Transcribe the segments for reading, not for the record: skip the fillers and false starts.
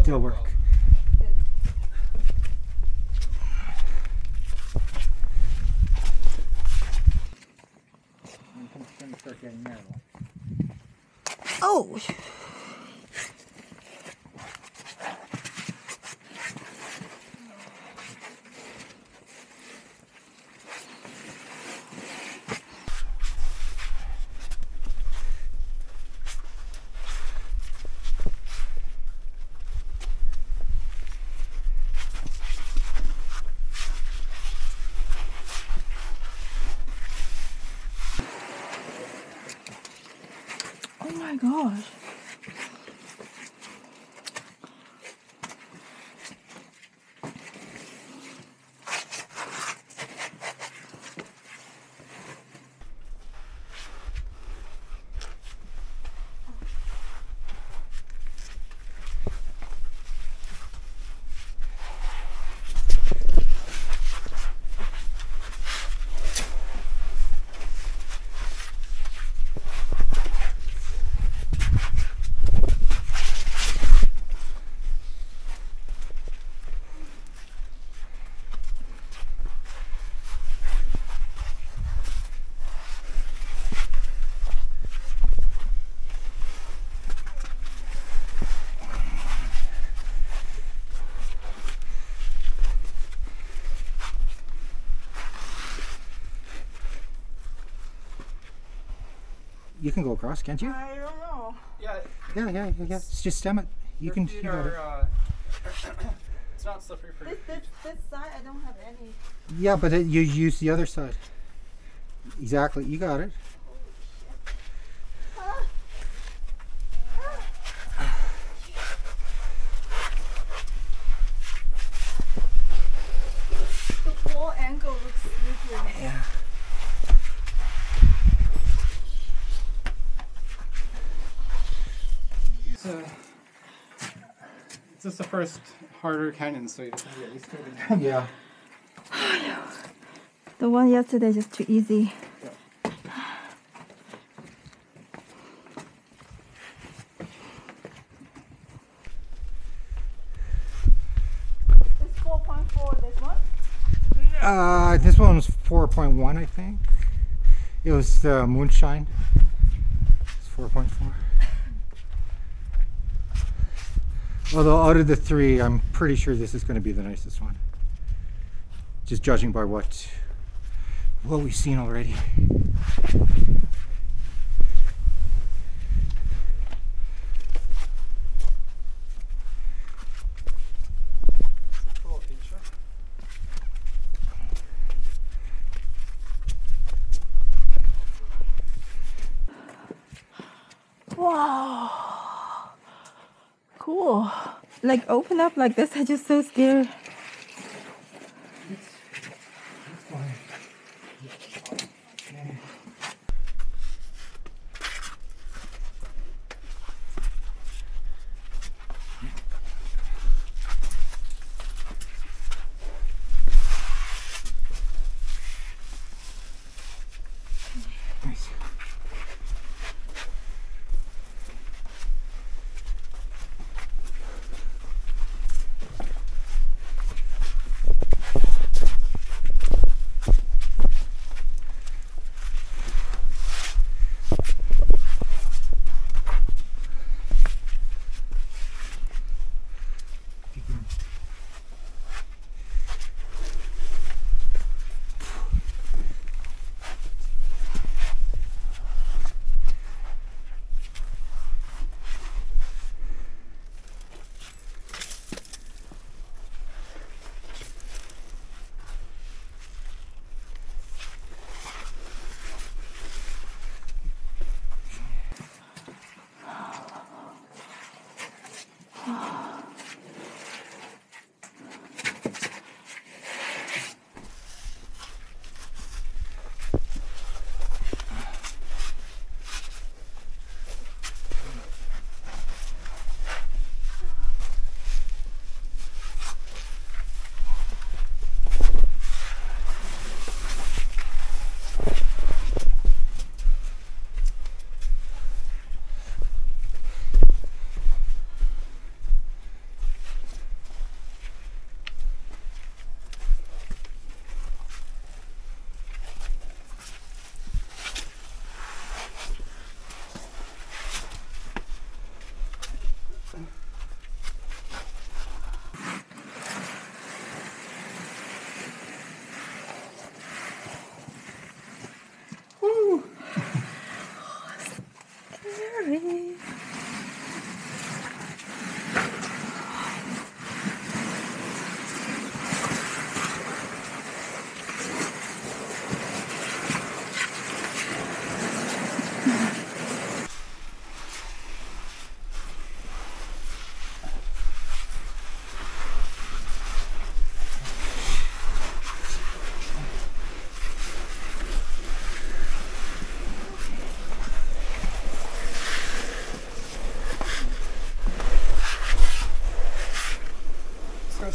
still work. It's going to start getting narrow. Oh! Oh my gosh. You can go across, can't you? I don't know. Yeah. Yeah. Just stem it. You Your can. feet You got it. are, it's not slippery for your feet. This side, I don't have any. Yeah, but you use the other side. Exactly. You got it. The whole angle looks slippery. Yeah. It's just the first harder canyon, so you have to get used to it. Yeah. The one yesterday is just too easy. It's 4.4 this one? This one was 4.1, I think. It was moonshine. It's 4.4. Although out of the three, I'm pretty sure this is going to be the nicest one. Just judging by what we've seen already. Cool feature. Wow. Cool. Like open up like this, I'm just so scared. Nice.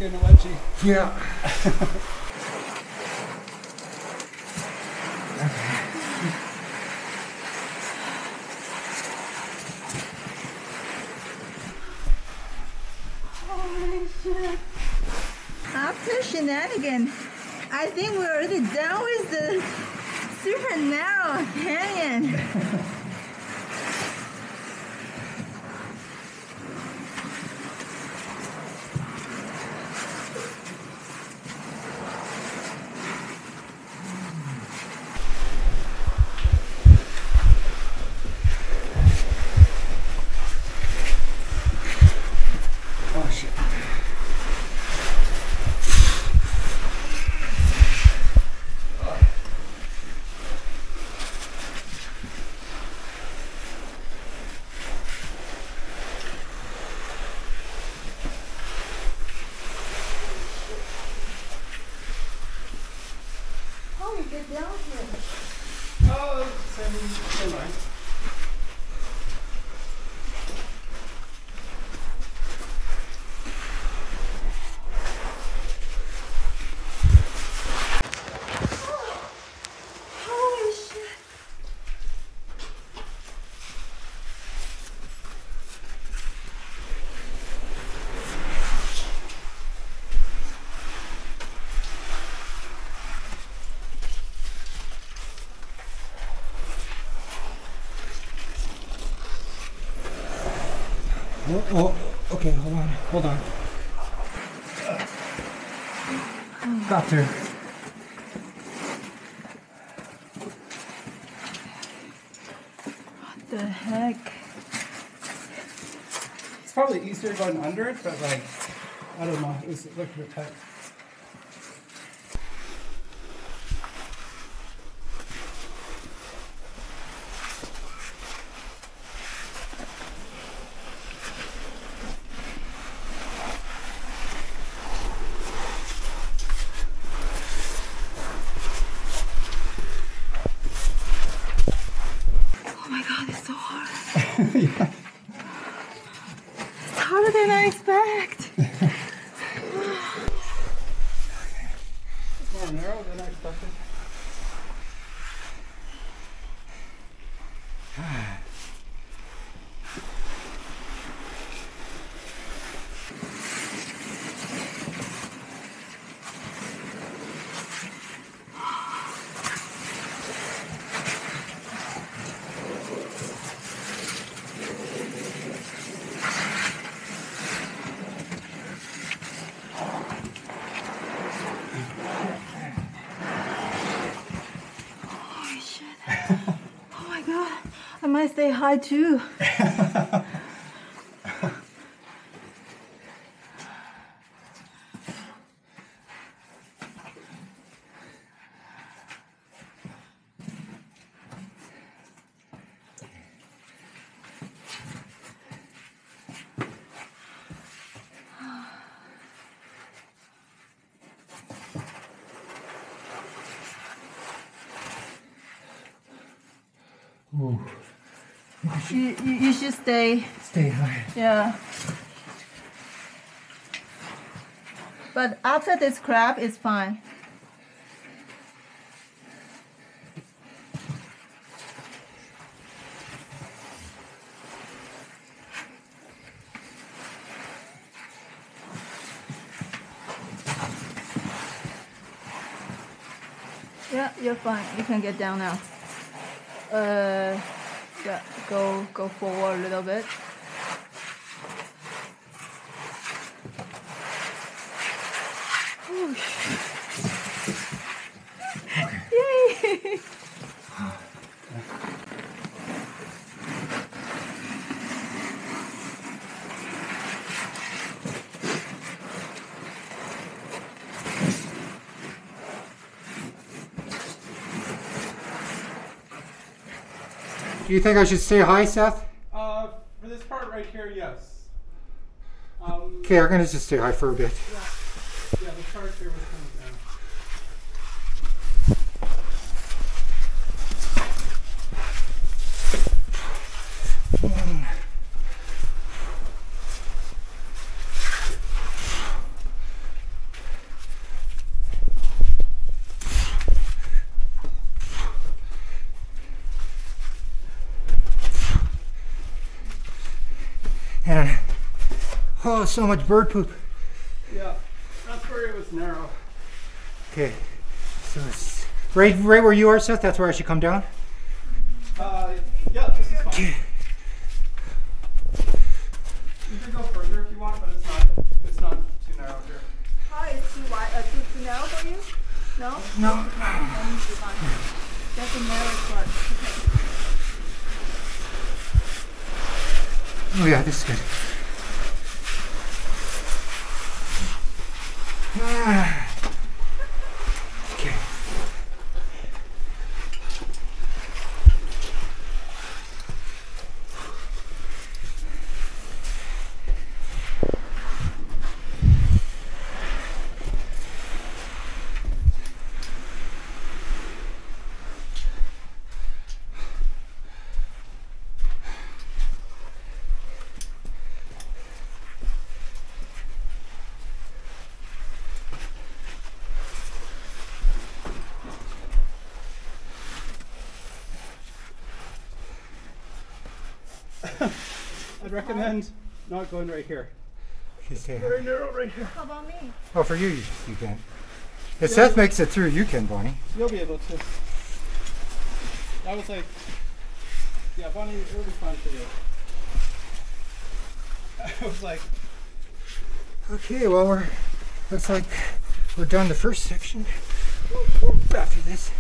getting a wedgie. Yeah. Holy shit. After shenanigans, I think we're already done with the super narrow canyon. Oh shit. How we get down here? Oh, same line. Holy shit. Oh, okay, hold on. Got through. What the heck? It's probably easier going under it, but like, I don't know. It looked a bit tight. Oh my god, it's so hard. Yeah. It's harder than I expect. More narrow than I expected. Holy shit. Oh my god. I might stay high too. Ooh. You should stay. Stay high. Yeah. But after this crab, it's fine. Yeah, you're fine. You can get down now. Yeah, go forward a little bit. Yay! Do you think I should stay high, Seth? For this part right here, yes. Okay, I'm gonna just stay high for a bit. Yeah, the part here was kind of down. And oh, so much bird poop. Yeah, that's where it was narrow. Okay, so it's right where you are, Seth. That's where I should come down. Yeah, this is fine. You can go further if you want, but it's not too narrow here. How is too wide? Too narrow for you? No? No. That's a narrow part. Oh yeah, this is good. Okay. I'd recommend not going right here. It's Very narrow right here. How about me? oh, for you can. If Seth makes it through, you can, Bonnie. You'll be able to. That was like, yeah, Bonnie, it will be fun for you. I was like, Okay, well looks like we're done the first section. After this.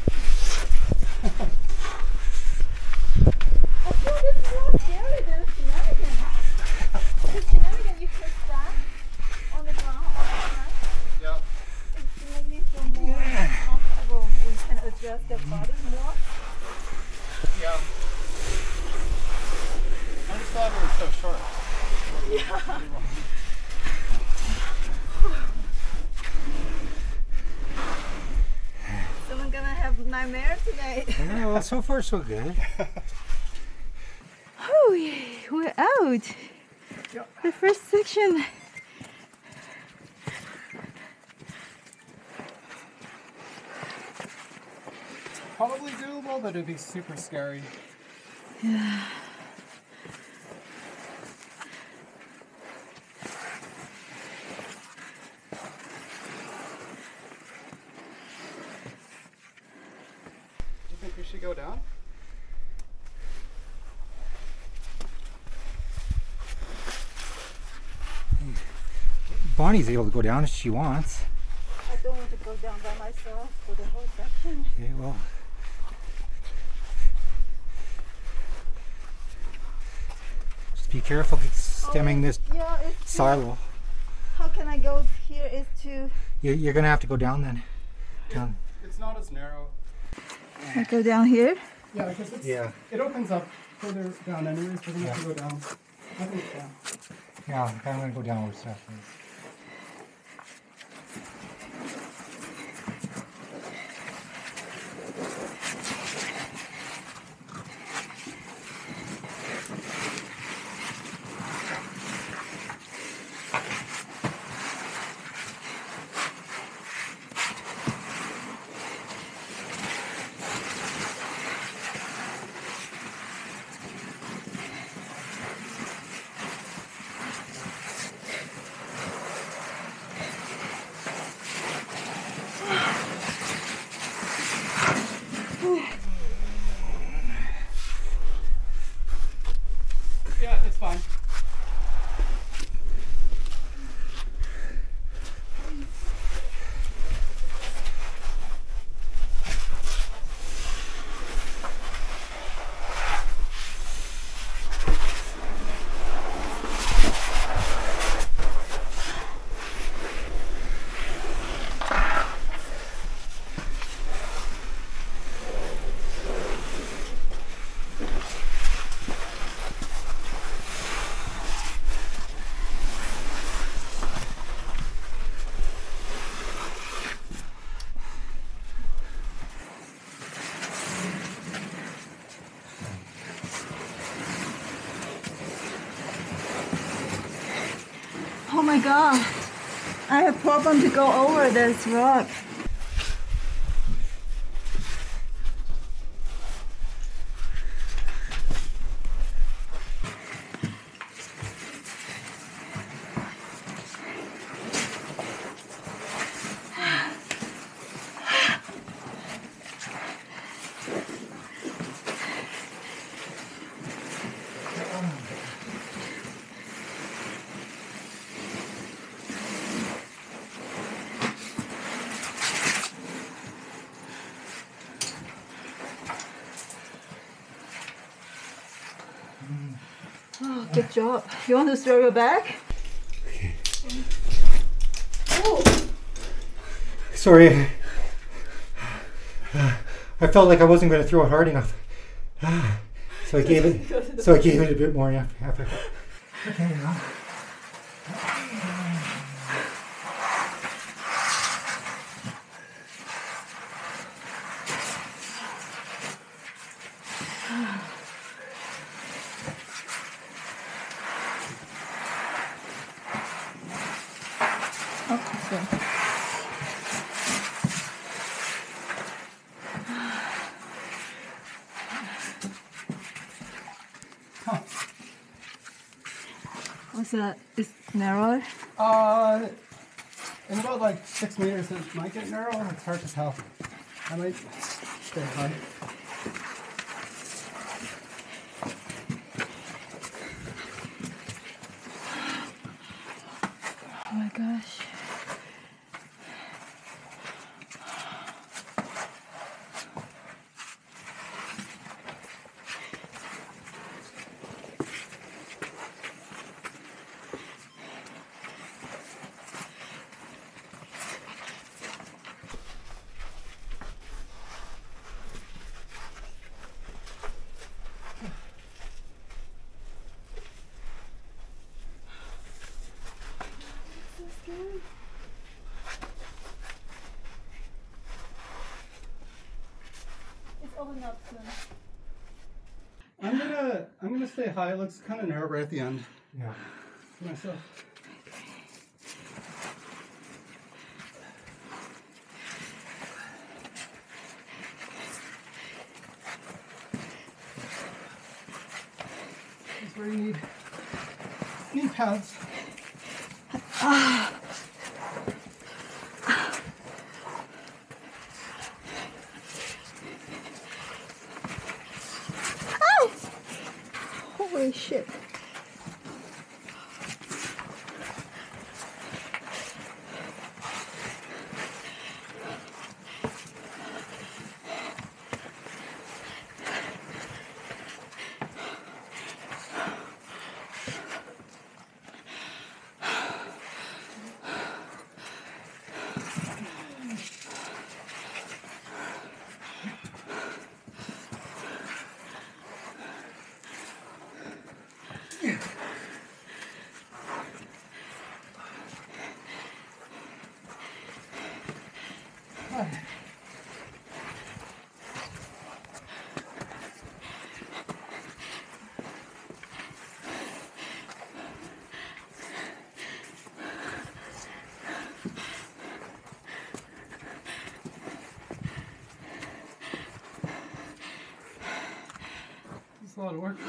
I feel this is more scary than shenanigans. The shenanigans you push back on the ground all the time. yeah. It makes me feel more comfortable. We can adjust the body more. Yeah. I'm just glad we were so short. Yeah. Someone gonna have nightmare today. Yeah, well, so far so good. Oh, we're out. Yep. The first section. Probably doable, but it'd be super scary. Yeah. Do you think we should go down? Bonnie's able to go down if she wants. I don't want to go down by myself for the whole section. Okay, well. Just be careful stemming this Yeah, it's too, silo. how can I go here? It's too. You're gonna have to go down then. Down. It's not as narrow. I go down here. Yeah, because it's, Yeah. it opens up further down anyways, but we have to go down. I think it's down. Yeah, I'm kind of gonna go down where Seth is. Yeah, it's fine. Oh my god. I have problem to go over this rock. Oh, good job. You want to throw your bag? Okay. Oh. Sorry. I felt like I wasn't going to throw it hard enough. So I gave it a bit more effort. Okay, now. What's that? It's narrow? In about like 6 meters it might get narrow. It's hard to tell. I might stay high. Oh my gosh. It's opening up soon. I'm gonna stay high. It looks kind of narrow right at the end. Yeah. For myself. This is where you need knee pads. Holy shit. It's a lot of work.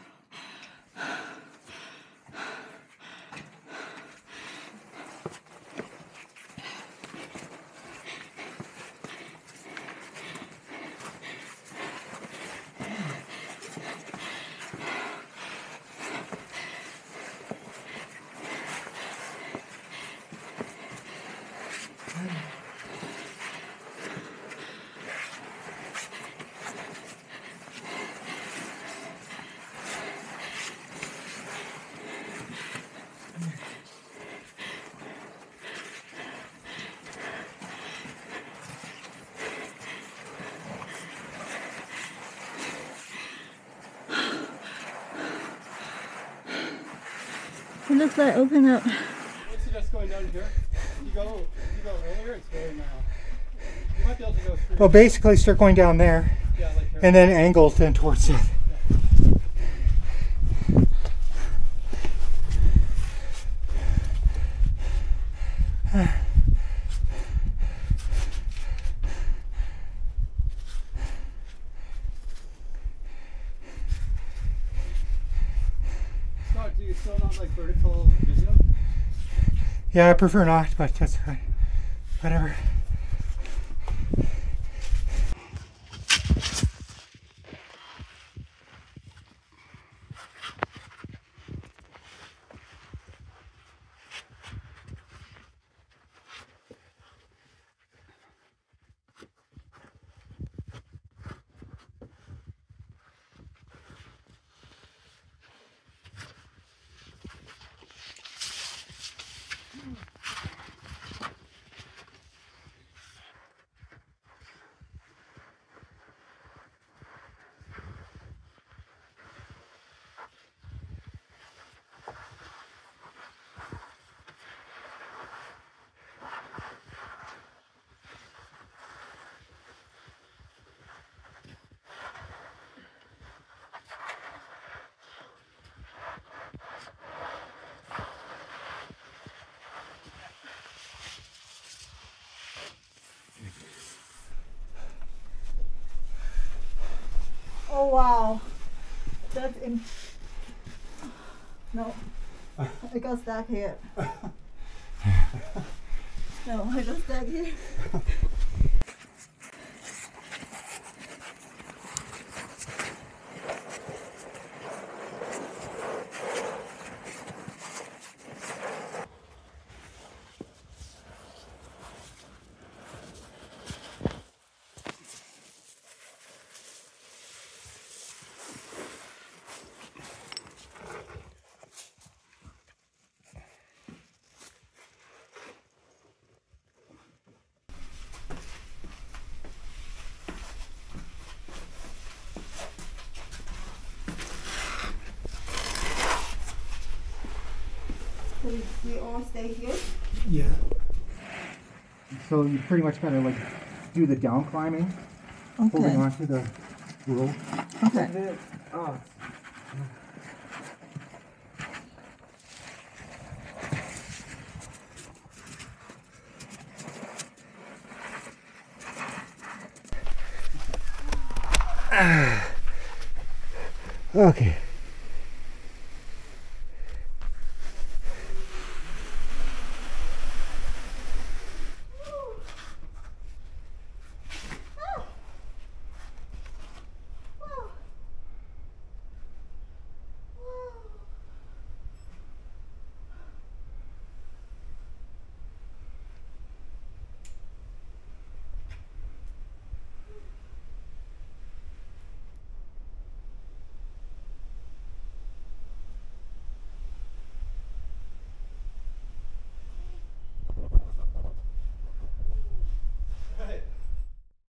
It looks like open up. I would suggest going down here. If you go earlier, it's very narrow. You might be able to go through. Well, basically start going down there, Yeah, like here. and then angle then towards it. Scott, do you still not like vertical video? Yeah, I prefer not, but that's fine. Whatever. wow. That's no. I got stuck here. No, I got stuck here. So we all stay here? Yeah. So you pretty much gotta like do the down climbing, holding onto the rope. Okay. Oh. Okay.